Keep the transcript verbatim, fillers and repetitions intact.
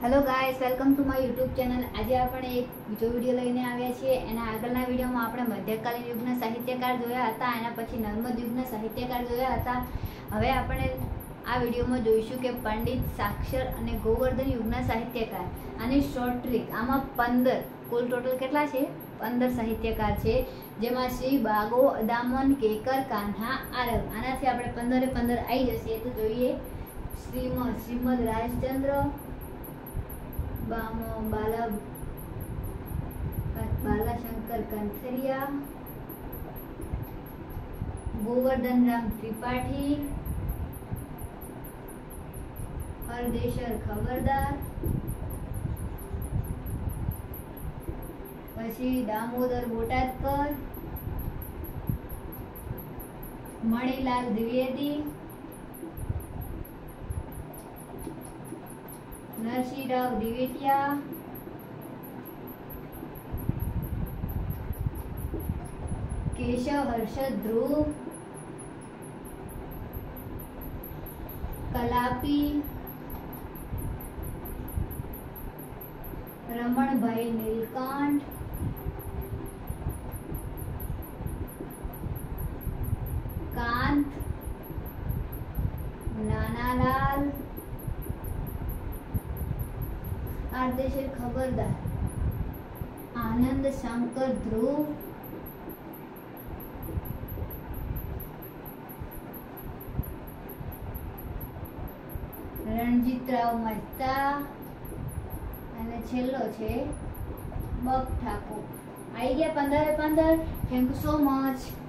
Hello guys, welcome to my YouTube channel. आज આપણે એક બીજો વિડિયો લઈને આવ્યા છીએ। એના આગળના વિડિયોમાં આપણે મધ્યકાલીન યુગના સાહિત્યકાર જોયા હતા, એના પછી નર્મદ યુગના સાહિત્યકાર જોયા હતા। હવે આપણે આ વિડિયોમાં જોઈશું કે પંડિત સાક્ષર અને ગોવર્ધન યુગના સાહિત્યકાર। આની શોર્ટ ટ્રીક, આમાં પંદર કુલ ટોટલ કેટલા છે? પંદર સાહિત્યકાર છે, જેમાં શ્રી બાગો, અદામન, કેકર, કાન્હા, આરવ। આનાથી આપણે પંદરે પંદર આવી જશે તો જોઈએ। શ્રીમદ શ્રીમદ રાજચંદ્ર, बाला बालाशंकर कंथरिया, गोवर्धन राम त्रिपाठी, हरदेशर खबरदार, પછી દામોદર બોટાદકર, મણિલાલ દ્વિવેદી, नरसिंहराव दिवेटिया, केशव हर्षद ध्रुव, कलापी, रमण भाई नीलकंठ, कांत, नानालाल, आरदेशर खबरदार, आनंद शंकर ध्रुव, रणजीतराव मेहता અને છેલ્લો છે બક ઠાકોર। આવી ગયા પંદરે પંદર। Thank you so much.